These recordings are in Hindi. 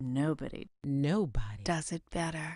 Nobody does it better.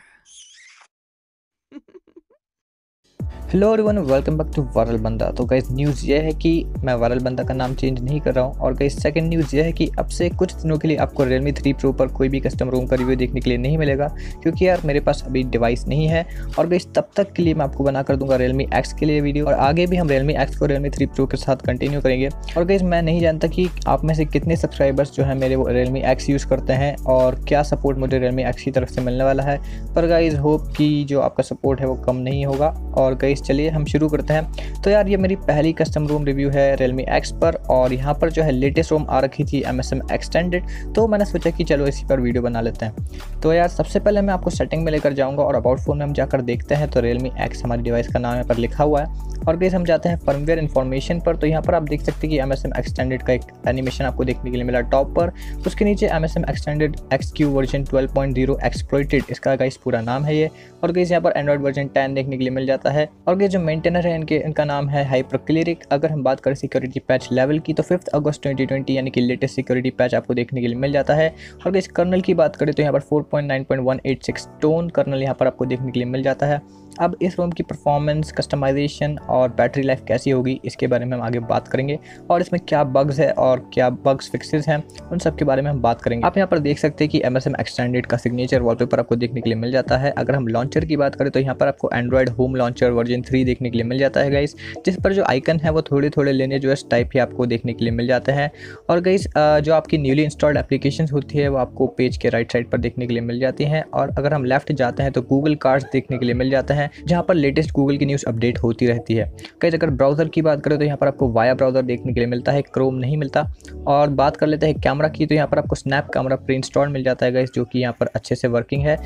Hello everyone, welcome back to viral बंदा। तो गाइस न्यूज़ ये है कि मैं वायरल बंदा का नाम चेंज नहीं कर रहा हूँ। और गाइस सेकंड न्यूज़ ये है कि अब से कुछ दिनों के लिए आपको Realme 3 Pro पर कोई भी कस्टम रोम का रिव्यू देखने के लिए नहीं मिलेगा, क्योंकि यार मेरे पास अभी डिवाइस नहीं है। और गाइस तब तक के लिए मैं आपको बना कर दूंगा Realme X के लिए वीडियो, और आगे भी हम Realme X को Realme 3 Pro के साथ कंटिन्यू करेंगे। और गाइस मैं नहीं जानता कि आप में से कितने सब्सक्राइबर्स जो है मेरे वो Realme X यूज़ करते हैं और क्या सपोर्ट मुझे Realme X की तरफ से मिलने वाला है, पर गाइस होप कि जो आपका सपोर्ट है वो कम नहीं होगा। और गाइस चलिए हम शुरू करते हैं। तो यार ये मेरी पहली कस्टम रोम रिव्यू है Realme X पर, और यहाँ पर जो है लेटेस्ट रोम आ रखी थी MSM एक्सटेंडेड, तो मैंने सोचा कि चलो इसी पर वीडियो बना लेते हैं। तो यार सबसे पहले मैं आपको सेटिंग में लेकर जाऊँगा और अबाउट फोन में हम जाकर देखते हैं। तो Realme X हमारी डिवाइस का नाम यहाँ पर लिखा हुआ है। और गाइस हम जाते हैं फर्मवेयर इन्फॉर्मेशन पर। तो यहाँ पर आप देख सकते हैं कि MSM एक्सटेंडेड का एक एनिमेशन आपको देखने के लिए मिला टॉप पर। उसके नीचे MSM extended XQ version 12.0 exploited, इसका गाइस पूरा नाम है ये। और गाइस यहाँ पर एंड्रॉइड वर्जन 10 देखने के लिए मिल जाता है। और गाइस जो मेंटेनर है इनका नाम है हाइपरक्लिरिक। अगर हम बात करें सिक्योरिटी पैच लेवल की, तो 5 अगस्त 2020 यानी कि लेटेस्ट सिक्योरिटी पैच आपको देखने के लिए मिल जाता है। और गाइस कर्नल की बात करें तो यहाँ पर 4.9.186 टोन कर्नल यहाँ पर आपको देखने के लिए मिल जाता है। अब इस रोम की परफॉर्मेंस, कस्टमाइजेशन और बैटरी लाइफ कैसी होगी इसके बारे में हम आगे बात करेंगे, और इसमें क्या बग्स है और क्या बग्स फिक्सेस हैं उन सब के बारे में हम बात करेंगे। आप यहाँ पर देख सकते हैं कि MSM एक्सटेंडेड का सिग्नेचर वॉलपेपर आपको देखने के लिए मिल जाता है। अगर हम लॉन्चर की बात करें तो यहाँ पर आपको एंड्रॉइड होम लॉन्चर वर्जन 3 देखने के लिए मिल जाता है गाइस, जिस पर जो आइकन है वो थोड़े थोड़े लिनियर टाइप ही आपको देखने के लिए मिल जाते हैं। और गाइस जो आपकी न्यूली इंस्टॉल्ड एप्लीकेशन होती है वो आपको पेज के राइट साइड पर देखने के लिए मिल जाती हैं। और अगर हम लेफ्ट जाते हैं तो गूगल कार्ड्स देखने के लिए मिल जाते हैं, जहाँ पर लेटेस्ट गूगल की न्यूज़ अपडेट होती रहती है। गाइस अगर ब्राउज़र की बात करें तो यहाँ पर आपको वाया ब्राउज़र देखने के लिए मिलता है, क्रोम नहीं मिलता। और बात कर लेते हैं कैमरा की, तो यहाँ पर आपको स्नैप कैमरा प्री इंस्टॉल मिल जाता है गाइस, जो कि यहाँ पर अच्छे से वर्किंग है।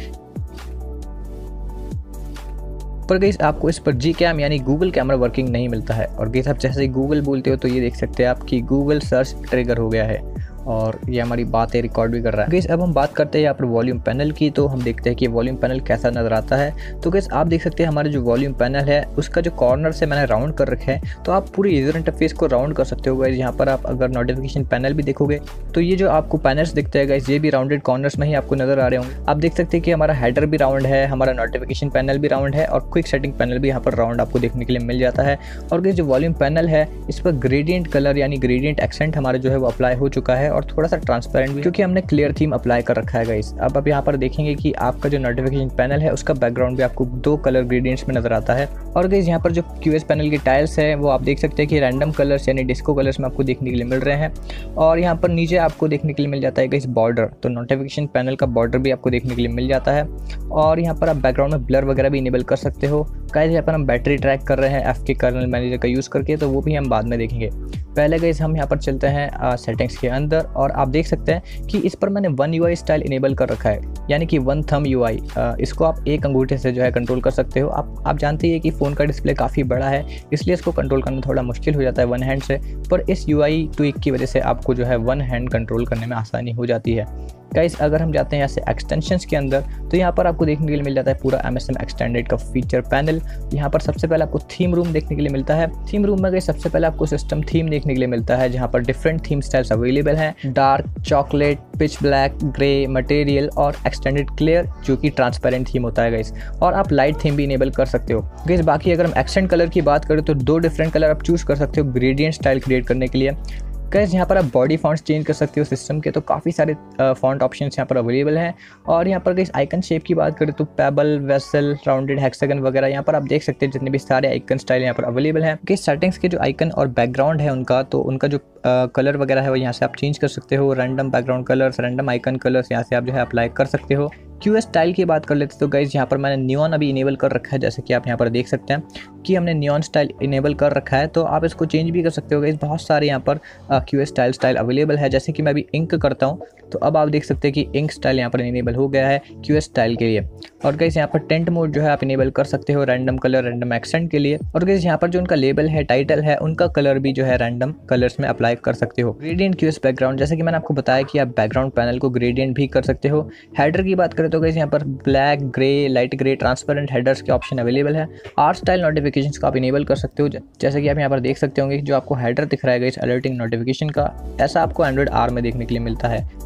पर गाइस आपको इस पर Gcam यानी गूगल कैमरा वर्किंग नहीं मिलता है। और गाइस आप जैसे ही गूगल बोलते हो तो ये देख सकते हैं आप कि गूगल सर्च ट्रिगर हो गया है, और ये हमारी बातें रिकॉर्ड भी कर रहा है। गाइस अब हम बात करते हैं यहाँ पर वॉल्यूम पैनल की, तो हम देखते हैं कि वॉल्यूम पैनल कैसा नज़र आता है। तो गाइस आप देख सकते हैं हमारे जो वॉल्यूम पैनल है उसका जो कॉर्नर से मैंने राउंड कर रखा है, तो आप पूरे यूजर इंटरफेस को राउंड कर सकते हो गाइस। यहाँ पर आप अगर नोटिफिकेशन पैनल भी देखोगे तो ये जो आपको पैनल्स दिखते हैं गाइस, ये भी राउंडेड कॉर्नर्स में ही आपको नजर आ रहे होंगे। आप देख सकते हैं कि हमारा हेडर भी राउंड है, हमारा नोटिफिकेशन पैनल भी राउंड है, और क्विक सेटिंग पैनल भी यहाँ पर राउंड आपको देखने के लिए मिल जाता है। और गाइस जो वॉल्यूम पैनल है इस पर ग्रेडियंट कलर यानी ग्रेडियंट एक्सेंट हमारा जो है वो अप्लाई हो चुका है, और थोड़ा सा ट्रांसपेरेंट भी, क्योंकि हमने क्लियर थीम अप्लाई कर रखा है गाइस। अब आप यहाँ पर देखेंगे कि आपका जो नोटिफिकेशन पैनल है उसका बैकग्राउंड भी आपको 2 कलर ग्रेडियंट्स में नजर आता है। और गाइस यहाँ पर जो QS पैनल की टाइल्स है वो आप देख सकते हैं कि रैंडम कलर्स यानी डिस्को कलर्स में आपको देखने के लिए मिल रहे हैं। और यहाँ पर नीचे आपको देखने के लिए मिल जाता है गाइस बॉर्डर, तो नोटिफिकेशन पैनल का बॉर्डर भी आपको देखने के लिए मिल जाता है। और यहाँ पर आप बैकग्राउंड में ब्लर वगैरह भी इनेबल कर सकते हो गाइस। यहाँ पर हम बैटरी ट्रैक कर रहे हैं FK कर्नल मैनेजर का यूज़ करके, तो वो भी हम बाद में देखेंगे। पहले गाइस हम यहाँ पर चलते हैं सेटिंग्स के अंदर, और आप देख सकते हैं कि इस पर मैंने वन UI स्टाइल इनेबल कर रखा है, यानी कि वन थंब UI। इसको आप एक अंगूठे से जो है कंट्रोल कर सकते हो। आप जानते हैं कि फ़ोन का डिस्प्ले काफ़ी बड़ा है, इसलिए इसको कंट्रोल करना थोड़ा मुश्किल हो जाता है वन हैंड से, पर इस UI ट्विक की वजह से आपको जो है वन हैंड कंट्रोल करने में आसानी हो जाती है गाइस। अगर हम जाते हैं यहाँ से एक्सटेंशंस के अंदर, तो यहाँ पर आपको देखने के लिए मिल जाता है पूरा MSM एक्सटेंडेड का फीचर पैनल। यहाँ पर सबसे पहले आपको थीम रूम देखने के लिए मिलता है। थीम रूम में गाइस सबसे पहले आपको सिस्टम थीम देखने के लिए मिलता है, जहाँ पर डिफरेंट थीम स्टाइल्स अवेलेबल हैं, dark, chocolate, pitch black, grey, material और एक्सटेंडेड क्लियर, जो कि ट्रांसपेरेंट थीम होता है गाइस। और आप लाइट थीम भी इनेबल कर सकते हो गाइस। बाकी अगर हम एक्सेंट कलर की बात करें तो 2 डिफरेंट कलर आप चूज़ कर सकते हो ग्रेडियंट स्टाइल क्रिएट करने के लिए गाइस। यहाँ पर आप बॉडी फॉन्ट्स चेंज कर सकते हो सिस्टम के, तो काफ़ी सारे फॉन्ट ऑप्शंस यहाँ पर अवेलेबल हैं। और यहाँ पर गाइस आइकन शेप की बात करें तो पेबल, वेसल, राउंडेड, हेक्सागन वगैरह यहाँ पर आप देख सकते हैं जितने भी सारे आइकन स्टाइल यहाँ पर अवेलेबल हैं। गाइस सेटिंग्स के जो आइकन और बैकग्राउंड है उनका, तो उनका जो कलर वगैरह है वो यहाँ से आप चेंज कर सकते हो। Random background colours, random icon colours यहाँ से आप जो है अप्लाई कर सकते हो। QS स्टाइल की बात कर लेते तो गाइस यहाँ पर मैंने नियॉन अभी इनेबल कर रखा है, जैसे कि आप यहाँ पर देख सकते हैं कि हमने नियॉन स्टाइल इनेबल कर रखा है, तो आप इसको चेंज भी कर सकते हो गाइस। बहुत सारे यहाँ पर QS स्टाइल अवेलेबल है, जैसे कि मैं अभी इंक करता हूँ तो अब आप देख सकते हैं कि इंक स्टाइल यहाँ पर इनेबल हो गया है QS स्टाइल के लिए। और गाइस यहाँ पर टेंट मोड जो है आप इनेबल कर सकते हो रैंडम कलर, रैंडम एक्सेंट के लिए। और गाइस यहाँ पर जो उनका लेबल है, टाइटल है, उनका कलर भी जो है रैंडम कलर्स में अप्लाई कर सकते हो। ग्रेडियंट QS बैकग्राउंड, जैसे कि मैंने आपको बताया कि आप बैकग्राउंड पैनल को ग्रेडियंट भी कर सकते हो। हेडर की बात करें तो गाइस यहाँ पर black, grey, light grey, transparent headers के ऑप्शन अवेलेबल है। आर्ट स्टाइल नोटिफिकेशंस को आप इनेबल कर सकते हो, जैसे कि आप यहाँ पर देख सकते होंगे जो आपको हेडर दिख रहा है गाइस अलर्टिंग नोटिफिकेशन का, ऐसा आपको एंड्रॉइड R में देखने के लिए मिलता है।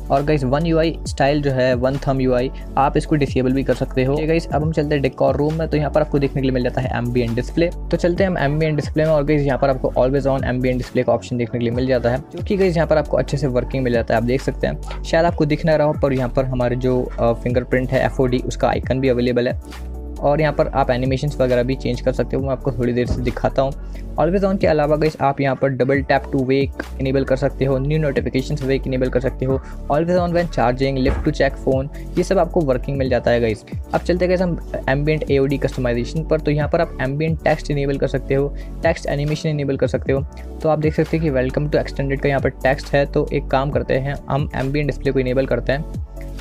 और गाइस वन यूआई स्टाइल जो है, वन थंब यूआई, आप इसको डिसेबल भी कर सकते हो। गाइस अब हम चलते हैं डेकोर रूम में, तो यहाँ पर आपको देखने के लिए मिल जाता है एम्बिएंट डिस्प्ले। तो चलते हैं हम एम्बिएंट डिस्प्ले में, और गाइस यहाँ पर आपको ऑलवेज ऑन एम्बिएंट डिस्प्ले का ऑप्शन देखने के लिए मिल जाता है, जो कि गाइस यहाँ पर आपको अच्छे से वर्किंग मिल जाता है। आप देख सकते हैं, शायद आपको दिख ना रहा हो, पर यहाँ पर हमारे जो फिंगरप्रिंट है FOD, उसका आइकन भी अवेलेबल है। और यहाँ पर आप एनिमेशंस वगैरह भी चेंज कर सकते हो, मैं आपको थोड़ी देर से दिखाता हूँ। ऑलवेज ऑन के अलावा गाइस आप यहाँ पर double tap to wake enable कर सकते हो, न्यू नोटिफिकेशंस वेक इनेबल कर सकते हो, always on when charging, lift to check phone, ये सब आपको वर्किंग मिल जाता है गाइस। अब चलते गाइस हम एम्बिएंट AOD कस्टमाइजेशन पर, तो यहाँ पर आप एम्बिएंट टेक्स्ट इनेबल कर सकते हो, टेक्स्ट एनिमेशन इनेबल कर सकते हो। तो आप देख सकते हैं कि वेलकम टू एक्सटेंडेड का यहाँ पर टेक्स्ट है। तो एक काम करते हैं, हम एम्बिएंट डिस्प्ले को इनेबल करते हैं।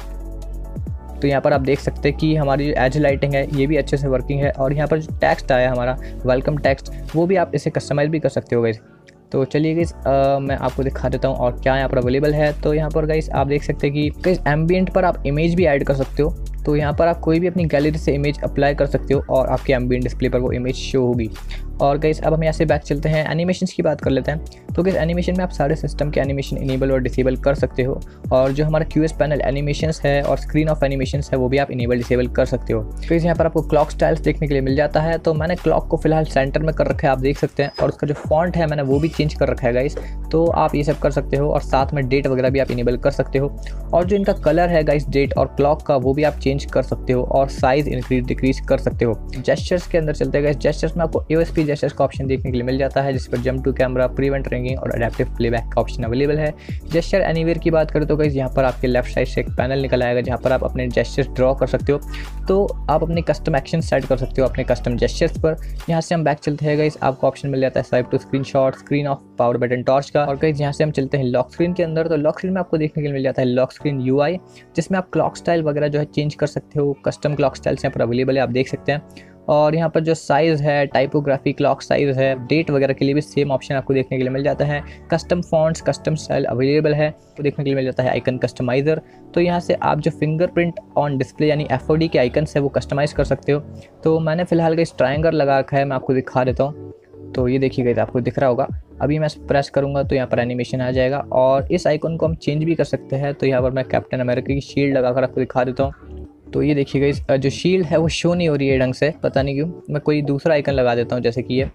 तो यहाँ पर आप देख सकते हैं कि हमारी जो एज लाइटिंग है ये भी अच्छे से वर्किंग है, और यहाँ पर जो टेक्स्ट आया हमारा वेलकम टेक्स्ट, वो भी आप इसे कस्टमाइज़ भी कर सकते हो गाइस। तो चलिए गाइस मैं आपको दिखा देता हूँ और क्या यहाँ पर अवेलेबल है। तो यहाँ पर गाइस आप देख सकते हैं कि गाइस एम्बिएंट पर आप इमेज भी ऐड कर सकते हो। तो यहाँ पर आप कोई भी अपनी गैलरी से इमेज अप्लाई कर सकते हो और आपके एम्बिएंट डिस्प्ले पर वो इमेज शो होगी। और गाइस अब हम यहाँ से बैक चलते हैं, एनिमेशंस की बात कर लेते हैं। तो गाइस एनिमेशन में आप सारे सिस्टम के एनिमेशन इनेबल और डिसेबल कर सकते हो, और जो हमारा QS पैनल एनिमेशंस है और स्क्रीन ऑफ एनिमेशंस है वो भी आप इनेबल डिसेबल कर सकते हो। तो यहाँ पर आपको क्लॉक स्टाइल्स देखने के लिए मिल जाता है। तो मैंने क्लॉक को फिलहाल सेंटर में कर रखा है, आप देख सकते हैं, और उसका जो फॉन्ट है मैंने वो भी चेंज कर रखा है गाइस। तो आप ये सब कर सकते हो, और साथ में डेट वगैरह भी आप इनेबल कर सकते हो, और जो इनका कलर है गाइस डेट और क्लॉक का, वो भी आप चेंज कर सकते हो, और साइज इंक्रीज डिक्रीज कर सकते हो। जेस्चर्स के अंदर चलते हैं, जेस्चर्स में आपको AOSP जेस्चर्स का ऑप्शन देखने के लिए मिल जाता है, जिस पर jump to camera, prevent ringing और अडेप्टिव प्लेबैक का ऑप्शन अवेलेबल है। जेस्चर एनीवेयर की बात करें तो गाइस यहाँ पर आपके लेफ्ट साइड से एक पैनल निकल आएगा, जहाँ पर आप अपने जेस्चर्स ड्रॉ कर सकते हो। तो आप अपने कस्टम एक्शन सेट कर सकते हो अपने कस्टम जेस्चर्स पर। यहाँ से हम बैक चलते हैं गाइस, आपको ऑप्शन मिल जाता है swipe to screenshot, screen off, power button, torch का। और गाइस यहाँ से हम चलते हैं लॉक स्क्रीन के अंदर। तो लॉक स्क्रीन में आपको देखने के लिए मिल जाता है लॉक स्क्रीन UI, जिसमें आप क्लॉक स्टाइल वगैरह जो है चेंज कर सकते हो। कस्टम क्लॉक स्टाइल्स यहाँ पर अवेलेबल है, आप देख सकते हैं। और यहाँ पर जो साइज़ है, टाइपोग्राफी, क्लॉक साइज़ है, डेट वगैरह के लिए भी सेम ऑप्शन आपको देखने के लिए मिल जाता है। Custom fonts, custom style available है, तो देखने के लिए मिल जाता है आइकन कस्टमाइज़र। तो यहाँ से आप जो फिंगरप्रिंट ऑन डिस्प्ले यानी FOD के आइकन्स है वो कस्टमाइज़ कर सकते हो। तो मैंने फ़िलहाल इस ट्रायंगल लगा रखा है, मैं आपको दिखा देता हूँ। तो ये देखिएगा, आपको दिख रहा होगा। अभी मैं प्रेस करूँगा तो यहाँ पर एनिमेशन आ जाएगा, और इस आइकन को हम चेंज भी कर सकते हैं। तो यहाँ पर मैं कैप्टन अमेरिका की शील्ड लगाकर आपको दिखा देता हूँ। तो ये देखिएगा, इस जो शील्ड है वो शो नहीं हो रही है ढंग से, पता नहीं क्यों। मैं कोई दूसरा आइकन लगा देता हूँ, जैसे कि ये।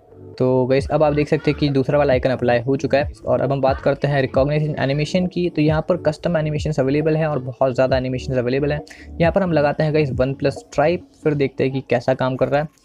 तो गाइस अब आप देख सकते हैं कि दूसरा वाला आइकन अप्लाई हो चुका है। और अब हम बात करते हैं रिकॉग्निशन एनिमेशन की। तो यहाँ पर कस्टम एनिमेशंस अवेलेबल हैं, और बहुत ज़्यादा एनिमेशंस अवेलेबल हैं। यहाँ पर हम लगाते हैं गाइस OnePlus Stripe, फिर देखते हैं कि कैसा काम कर रहा है।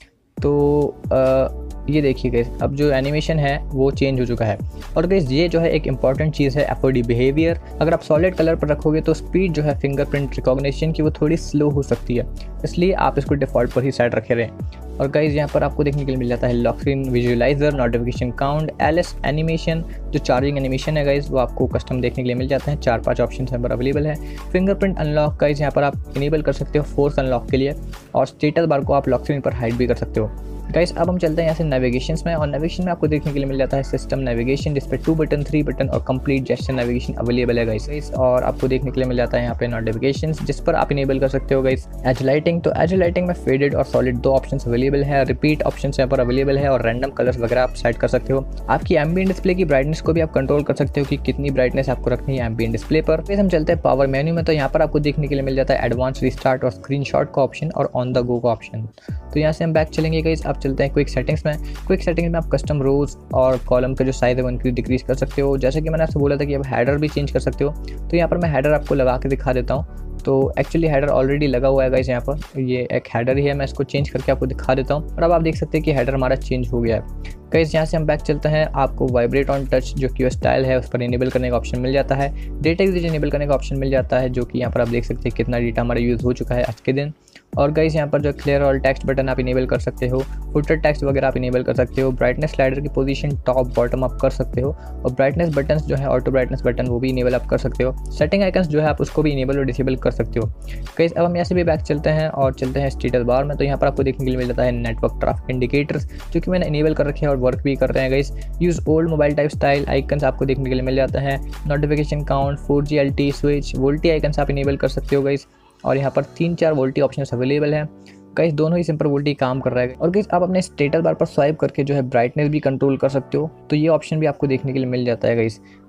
तो ये देखिए गाइस, अब जो एनिमेशन है वो चेंज हो चुका है। और गाइस ये जो है एक इंपॉर्टेंट चीज़ है FOD बिहेवियर। अगर आप सॉलिड कलर पर रखोगे तो स्पीड जो है फिंगरप्रिंट रिकॉग्निशन की वो थोड़ी स्लो हो सकती है, इसलिए आप इसको डिफ़ॉल्ट पर ही सेट रखे रहें। और गाइस यहाँ पर आपको देखने के लिए मिल जाता है lock screen visualiser, notification count, LS animation, जो चार्जिंग एनिमेशन है गाइस वो आपको कस्टम देखने के लिए मिल जाता है। 4-5 ऑप्शन यहाँ पर अवेलेबल है। फिंगरप्रिंट अनलॉक गाइस यहाँ पर आप इनेबल कर सकते हो फोर्स अनलॉक के लिए, और स्टेटस बार को आप लॉक स्क्रीन पर हाइड भी कर सकते हो। गाइस अब हम चलते हैं यहाँ से नेविगेशंस में, और नेविगेशन में आपको देखने के लिए मिल जाता है सिस्टम नेविगेशन, जिस पे 2 बटन, 3 बटन और कंप्लीट जेस्चर नेविगेशन अवेलेबल है गाइस। और आपको देखने के लिए मिल जाता है यहाँ पे नोटिफिकेशंस, जिस पर आप इनेबल कर सकते हो गाइस एज लाइटिंग। तो एज लाइटिंग में फेडेड और सॉलिड 2 ऑप्शंस अवेलेबल है, रिपीट ऑप्शन यहाँ पर अवेलेबल है, और रैंडम कलर्स वगैरह आप सेट कर सकते हो। आपकी एम्बिएंट डिस्प्ले की ब्राइटनेस को भी आप कंट्रोल कर सकते हो कि कितनी ब्राइटनेस आपको रखनी है एम्बिएंट डिस्प्ले पर। फिर हम चलते हैं पावर मेन्यू में। तो यहाँ पर आपको देखने के लिए मिल जाता है एडवांस रिस्टार्ट और स्क्रीनशॉट का ऑप्शन, और ऑन द गो का ऑप्शन। तो यहाँ से हम बैक चलेंगे गाइस, अब चलते हैं क्विक सेटिंग्स में। क्विक सेटिंग्स में आप कस्टम रोज और कॉलम का जो साइज है वो इंक्रीज डिक्रीज कर सकते हो। जैसे कि मैंने आपसे बोला था कि आप हेडर भी चेंज कर सकते हो। तो यहाँ पर मैं हेडर आपको लगा के दिखा देता हूँ। तो एक्चुअली हेडर ऑलरेडी लगा हुआ है गाइस, यहाँ पर ये एक हेडर ही है, मैं इसको चेंज करके आपको दिखा देता हूँ। और अब आप देख सकते हैं कि हेडर हमारा चेंज हो गया है गाइस। यहाँ से हम बैक चलते हैं, आपको वाइब्रेट ऑन टच जो QS स्टाइल है उस पर इनेबल करने का ऑप्शन मिल जाता है। डेटा यूजेज इनेबल करने का ऑप्शन मिल जाता है, जो कि यहाँ पर आप देख सकते हैं कितना डेटा हमारा यूज़ हो चुका है आज के दिन। और गाइस यहाँ पर जो क्लियर ऑल टेक्स्ट बटन आप इनेबल कर सकते हो, फुटर टेक्स्ट वगैरह आप इनेबल कर सकते हो, ब्राइटनेस स्लाइडर की पोजीशन टॉप बॉटम आप कर सकते हो, और ब्राइटनेस बटन्स जो है ऑटो ब्राइटनेस बटन वो भी इनेबल आप कर सकते हो। सेटिंग आइकन्स जो है आप उसको भी इनेबल और डिसेबल कर सकते हो गाइस। अब हम यहाँ से भी बैक चलते हैं और चलते हैं स्टेटस बार में। तो यहाँ पर आपको देखने के लिए मिल जाता है नेटवर्क ट्रैफिक इंडिकेटर्स, जो कि मैंने इनेबल कर रखे हैं और वर्क भी कर रहे हैं guys. Use old mobile type style icons आपको देखने के लिए मिल जाता है। Notification count, 4G LTE switch, VoLTE icons आप इनेबल कर सकते हो गाइस। और यहाँ पर 3-4 वोल्टी ऑप्शन अवेलेबल हैं गाइस, दोनों ही सिंपल वोल्टी काम कर रहा है। और गाइस आप अपने स्टेटस बार पर स्वाइप करके जो है ब्राइटनेस भी कंट्रोल कर सकते हो, तो ये ऑप्शन भी आपको देखने के लिए मिल जाता है गाइस।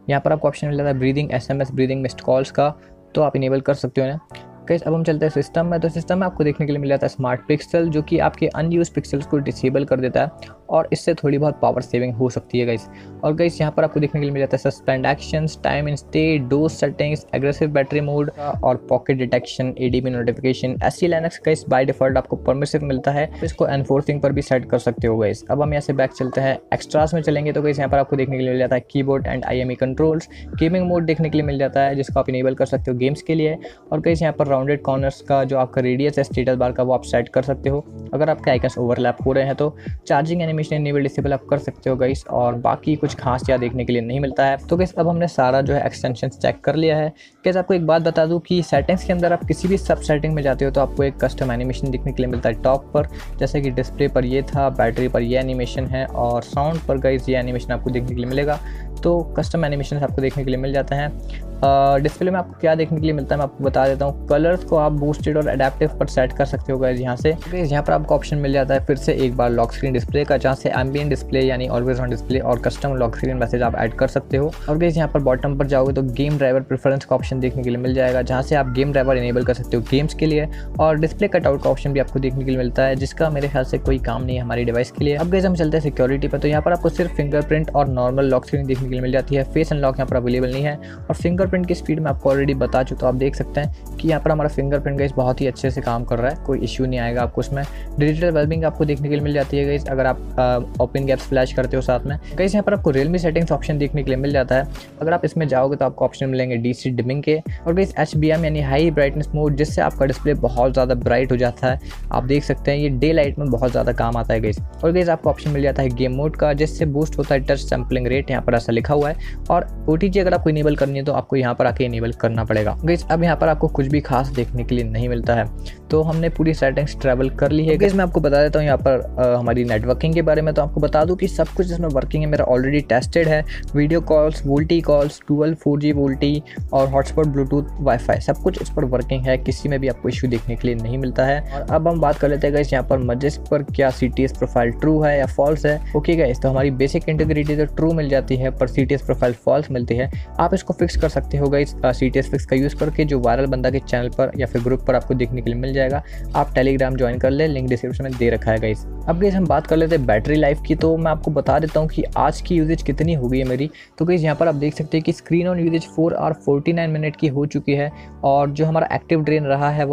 यहाँ पर आपको ऑप्शन मिल जाता है breathing SMS, breathing missed calls का, तो आप इनेबल कर सकते हो ना। गाइस अब हम चलते हैं सिस्टम में। तो सिस्टम में आपको देखने के लिए मिल जाता है स्मार्ट पिक्सल, जो कि आपके अनयूज पिक्सल्स को डिसेबल कर देता है और इससे थोड़ी बहुत पावर सेविंग हो सकती है गाइस। और गाइस यहाँ पर आपको देखने के लिए मिल जाता है suspend actions, time in stay, doze settings, aggressive battery mode और pocket detection, ADB notification. SC-Linux guys by default आपको परमिसिव मिलता है, तो इसको एनफोर्सिंग पर भी सेट कर सकते हो गाइस। अब हम यहाँ से बैक चलते हैं, एक्स्ट्रास में चलेंगे तो गाइस यहाँ पर आपको देखने के लिए मिल जाता है keyboard and IME controls, gaming mode देखने के लिए मिल जाता है जिसको आप इनेबल कर सकते हो गेम्स के लिए। और गाइस यहाँ पर राउंडेड कॉर्नर्स का जो आपका रेडियस है स्टेटस बार का, वो आप सेट कर सकते हो अगर आपके आइकन्स ओवरलैप हो रहे हैं तो। चार्जिंग एनिमेशन इनेबल डिसेबल आप कर सकते हो गाइस, और बाकी कुछ खास यहाँ देखने के लिए नहीं मिलता है। तो गाइस अब हमने सारा जो है एक्सटेंशन चेक कर लिया है। गाइस आपको एक बात बता दूं कि सेटिंग्स के अंदर आप किसी भी सब सेटिंग में जाते हो तो आपको एक कस्टम एनिमेशन देखने के लिए मिलता है टॉप पर, जैसे कि डिस्प्ले पर ये था, बैटरी पर ये एनिमेशन है और साउंड पर गाइस ये एनिमेशन आपको देखने के लिए मिलेगा। तो कस्टम एनिमेशन आपको देखने के लिए मिल जाते हैं। डिस्प्ले में आपको क्या देखने के लिए मिलता है मैं आपको बता देता हूँ। कलर्स को आप बूस्टेड और एडेप्टिव पर सेट कर सकते हो गाइस यहाँ से। यहाँ पर आपको ऑप्शन मिल जाता है फिर से एक बार लॉक स्क्रीन डिस्प्ले का, जहाँ से एम्बिएंट डिस्प्ले यानी ऑलवेज ऑन डिस्प्ले और कस्टम लॉक स्क्रीन मैसेज आप ऐड कर सकते हो। और गाइस यहाँ पर बॉटम पर जाओगे तो गेम ड्राइवर प्रेफरेंस का ऑप्शन देखने के लिए मिल जाएगा, जहाँ से आप गेम ड्राइवर इनेबल कर सकते हो गेम्स के लिए। और डिस्प्ले कटआउट का ऑप्शन भी आपको देखने के लिए मिलता है, जिसका मेरे ख्याल से कोई काम नहीं है हमारी डिवाइस के लिए। अब गाइस हम चलते हैं सिक्योरिटी पर। तो यहाँ पर आपको सिर्फ फिंगरप्रिंट और नॉर्मल लॉक स्क्रीन देखने के लिए मिल जाती है, फेस अनलॉक यहाँ पर अवेलेबल नहीं है। और फिंगरप्रिंट की स्पीड में आपको ऑलरेडी बता चुका, तो आप देख सकते हैं कि यहाँ पर हमारा फिंगरप्रिंट गाइस बहुत ही अच्छे से काम कर रहा है, कोई इश्यू नहीं आएगा आपको उसमें। डिजिटल वेलबिंग आपको देखने के लिए मिल जाती है गाइस अगर आप ओपन गैप्स फ्लैश करते हो साथ में। गाइस यहाँ पर आपको रियलमी सेटिंग्स ऑप्शन देखने के लिए मिल जाता है, अगर आप इसमें जाओगे तो आपको ऑप्शन मिलेंगे DC डिमिंग के, और गाइस HBM यानी हाई ब्राइटनेस मोड, जिससे आपका डिस्प्ले बहुत ज़्यादा ब्राइट हो जाता है। आप देख सकते हैं ये डे लाइट में बहुत ज़्यादा काम आता है गाइस। और गाइस आपको ऑप्शन मिल जाता है गेम मोड का, जिससे बूस्ट होता है टच सैम्पलिंग रेट, यहाँ पर ऐसा लिखा हुआ है। और OTG अगर आपको इनेबल करनी है तो आपको यहाँ पर आके इनेबल करना पड़ेगा गाइस। अब यहाँ पर आपको कुछ भी खास देखने के लिए नहीं मिलता है। तो हमने पूरी सेटिंग्स ट्रैवल कर ली है गाइस। मैं आपको बता देता हूँ यहाँ पर हमारी नेटवर्किंग के बारे में। तो आपको बता दूँ कि सब कुछ इसमें वर्किंग है, मेरा ऑलरेडी टेस्टेड है। Video calls, VoLTE calls, dual 4G VoLTE और हॉटस्पॉट, ब्लूटूथ, वाईफाई सब कुछ इस पर वर्किंग है, किसी में भी आपको इशू देखने के लिए नहीं मिलता है। और अब हम बात कर लेते हैं गाइस यहाँ पर मजिस्क पर क्या CTS प्रोफाइल ट्रू है या फॉल्स है। ओके गाइस, तो हमारी बेसिक इंटीग्रिटी तो ट्रू मिल जाती है पर CTS प्रोफाइल फॉल्स मिलती है। आप इसको फिक्स कर सकते हो गाइस CTS फिक्स का यूज़ करके, जो वायरल बंदा के चैनल पर या फिर ग्रुप पर आपको देखने के लिए मिल जाएगा। आप टेलीग्राम ज्वाइन कर ले, लिंक डिस्क्रिप्शन में दे रखा है गाइस। अब गाइस हम बात कर लेते हैं बैटरी लाइफ की। तो मैं आपको बता देता हूँ कि आज की यूजेज कितनी हो गई है मेरी। तो गाइस यहाँ पर आप देख सकते हैं कि screen on usage 4 hour 49 minute की हो चुकी है, और जो हमारा एक्टिव ड्रेन रहा है वो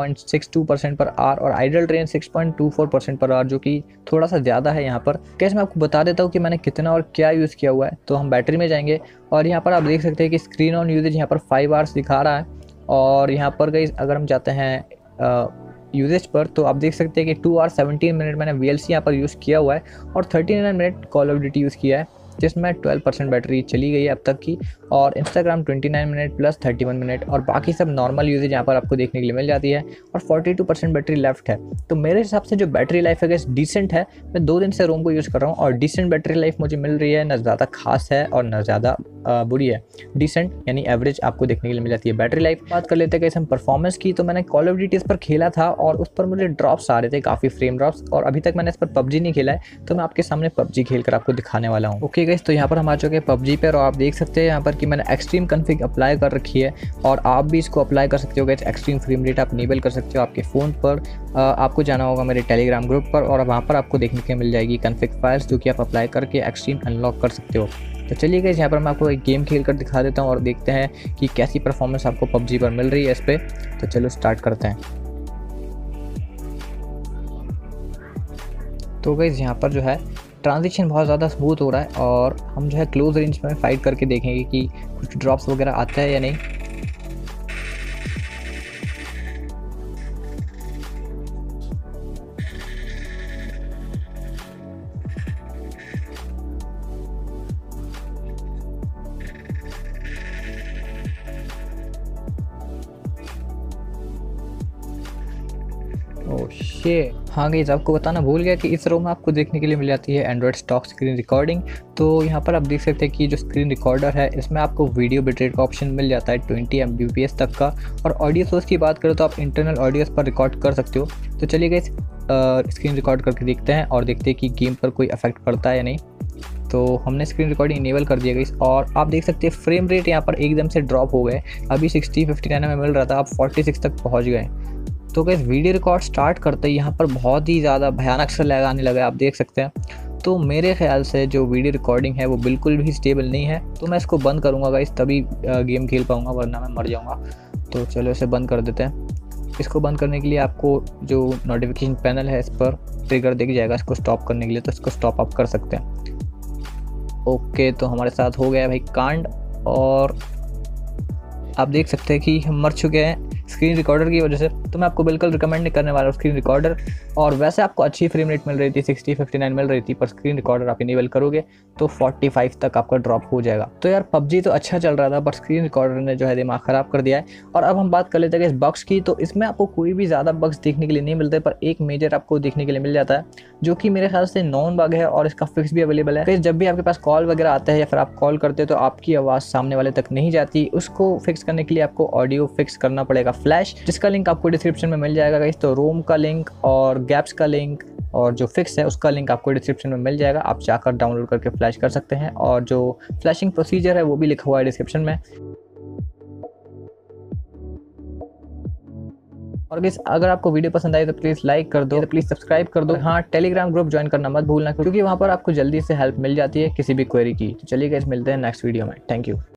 11.62% पर आवर और आइडल ड्रेन 6.24% पर आवर, जो कि थोड़ा सा ज़्यादा है यहाँ पर। गाइस मैं आपको बता देता हूँ कि मैंने कितना और क्या यूज़ किया हुआ है। तो हम बैटरी में जाएंगे और यहाँ पर आप देख सकते हैं कि स्क्रीन ऑन यूजेज यहाँ पर 5 आवर्स दिखा रहा है। और यहाँ पर गाइस अगर हम जाते हैं यूजेज पर तो आप देख सकते हैं कि 2 आवर 17 मिनट मैंने VLC यहाँ पर यूज़ किया हुआ है और 39 minute call of duty use किया है, जिसमें 12% बैटरी चली गई है अब तक की। और इंस्टाग्राम 29 मिनट प्लस 31 मिनट, और बाकी सब नॉर्मल यूजेज यहाँ पर आपको देखने के लिए मिल जाती है। और 42% बैटरी लेफ्ट है। तो मेरे हिसाब से जो बैटरी लाइफ है डिसेंट है। मैं 2 दिन से रोम को यूज़ कर रहा हूँ और डिसेंट बैटरी लाइफ मुझे मिल रही है, ना ज़्यादा खास है और ना ज़्यादा बुरी है। डिसेंट यानी एवरेज आपको देखने के लिए मिल जाती है बैटरी लाइफ। बात कर लेते हैं कैसे हम परफॉर्मेंस की। तो मैंने कॉल ऑफ ड्यूटी पर खेला था और उस पर मुझे ड्रॉप्स आ रहे थे, काफ़ी फ्रेम ड्रॉप्स, और अभी तक मैंने इस पर PUBG नहीं खेला है, तो मैं आपके सामने PUBG खेल कर आपको दिखाने वाला हूँ। ओके गाइस, तो यहाँ पर हम आ चुके हैं PUBG पर, और आप देख सकते हैं यहाँ पर कि मैंने एक्सट्रीम कॉन्फ़िग अप्लाई कर रखी है, और आप भी इसको अप्लाई कर सकते हो गाइस। एक्सट्रीम फ्रेम रेट आप इनेबल कर सकते हो आपके फ़ोन पर। आपको जाना होगा मेरे टेलीग्राम ग्रुप पर, और वहाँ पर आपको देखने के मिल जाएगी कॉन्फ़िग फाइल्स, जो कि आप अप्लाई करके एक्सट्रीम अनलॉक कर सकते हो। तो चलिए गाइस, यहाँ पर मैं आपको एक गेम खेल कर दिखा देता हूँ और देखते हैं कि कैसी परफॉर्मेंस आपको PUBG पर मिल रही है इस पर। तो चलो स्टार्ट करते हैं। तो गाइस यहाँ पर जो है ट्रांजिशन बहुत ज़्यादा स्मूथ हो रहा है, और हम जो है क्लोज रेंज में फाइट करके देखेंगे कि कुछ ड्रॉप्स वगैरह आता है या नहीं। ओह शिट, हाँ गाइस, आपको बताना भूल गया कि इस रोम में आपको देखने के लिए मिल जाती है एंड्रॉयड स्टॉक स्क्रीन रिकॉर्डिंग। तो यहाँ पर आप देख सकते हैं कि जो स्क्रीन रिकॉर्डर है इसमें आपको वीडियो बिटरेट का ऑप्शन मिल जाता है 20 Mbps तक का। और ऑडियो सोर्स की बात करें तो आप इंटरनल ऑडियोस पर रिकॉर्ड कर सकते हो। तो चलिए गाइस स्क्रीन रिकॉर्ड करके देखते हैं और देखते हैं कि गेम पर कोई इफेक्ट पड़ता है या नहीं। तो हमने स्क्रीन रिकॉर्डिंग इनेबल कर दिया गाइस और आप देख सकते हैं फ्रेम रेट यहाँ पर एकदम से ड्रॉप हो गए। अभी 60-59 में मिल रहा था, अब 46 तक पहुँच गए। तो गाइस वीडियो रिकॉर्ड स्टार्ट करते ही यहाँ पर बहुत ही ज़्यादा भयानक सा लैग आने लगा, आप देख सकते हैं। तो मेरे ख्याल से जो वीडियो रिकॉर्डिंग है वो बिल्कुल भी स्टेबल नहीं है, तो मैं इसको बंद करूँगा गाइस, तभी गेम खेल पाऊँगा, वरना मैं मर जाऊँगा। तो चलो इसे बंद कर देते हैं। इसको बंद करने के लिए आपको जो नोटिफिकेशन पैनल है इस पर ट्रिगर दिख जाएगा इसको स्टॉप करने के लिए, तो इसको स्टॉप आप कर सकते हैं। ओके, तो हमारे साथ हो गया भाई कांड और आप देख सकते हैं कि हम मर चुके हैं स्क्रीन रिकॉर्डर की वजह से। तो मैं आपको बिल्कुल रिकमेंड नहीं करने वाला हूँ स्क्रीन रिकॉर्डर। और वैसे आपको अच्छी फ्रेम रेट मिल रही थी, 60-59 मिल रही थी, पर स्क्रीन रिकॉर्डर आप इनेबल करोगे तो 45 तक आपका ड्रॉप हो जाएगा। तो यार पबजी तो अच्छा चल रहा था, पर स्क्रीन रिकॉर्डर ने जो है दिमाग ख़राब कर दिया है। और अब हम बात कर लेते हैं इस बग्स की। तो इसमें आपको कोई भी ज़्यादा बग्स देखने के लिए नहीं मिलते, पर एक मेजर आपको देखने के लिए मिल जाता है, जो कि मेरे ख्याल से नॉन बग है और इसका फिक्स भी अवेलेबल है। फिर जब भी आपके पास कॉल वगैरह आता है या फिर आप कॉल करते हो तो आपकी आवाज़ सामने वाले तक नहीं जाती, उसको फिक्स करने के लिए आपको ऑडियो फिक्स करना पड़ेगा फ्लैश, जिसका लिंक आपको डिस्क्रिप्शन में मिल जाएगा गाइस। तो रोम का लिंक और गैप्स का लिंक और जो फिक्स है उसका लिंक आपको डिस्क्रिप्शन में मिल जाएगा, आप जाकर डाउनलोड करके फ्लैश कर सकते हैं। और जो फ्लैशिंग प्रोसीजर है वो भी लिखा हुआ है डिस्क्रिप्शन में। और गाइस अगर आपको वीडियो पसंद आई तो प्लीज़ लाइक कर दो, तो प्लीज़ सब्सक्राइब कर दो। हाँ, टेलीग्राम ग्रुप ज्वाइन करना मत भूलना, क्योंकि वहाँ पर आपको जल्दी से हेल्प मिल जाती है किसी भी क्वेरी की। तो चलिए गाइस मिलते हैं नेक्स्ट वीडियो में। Thank you.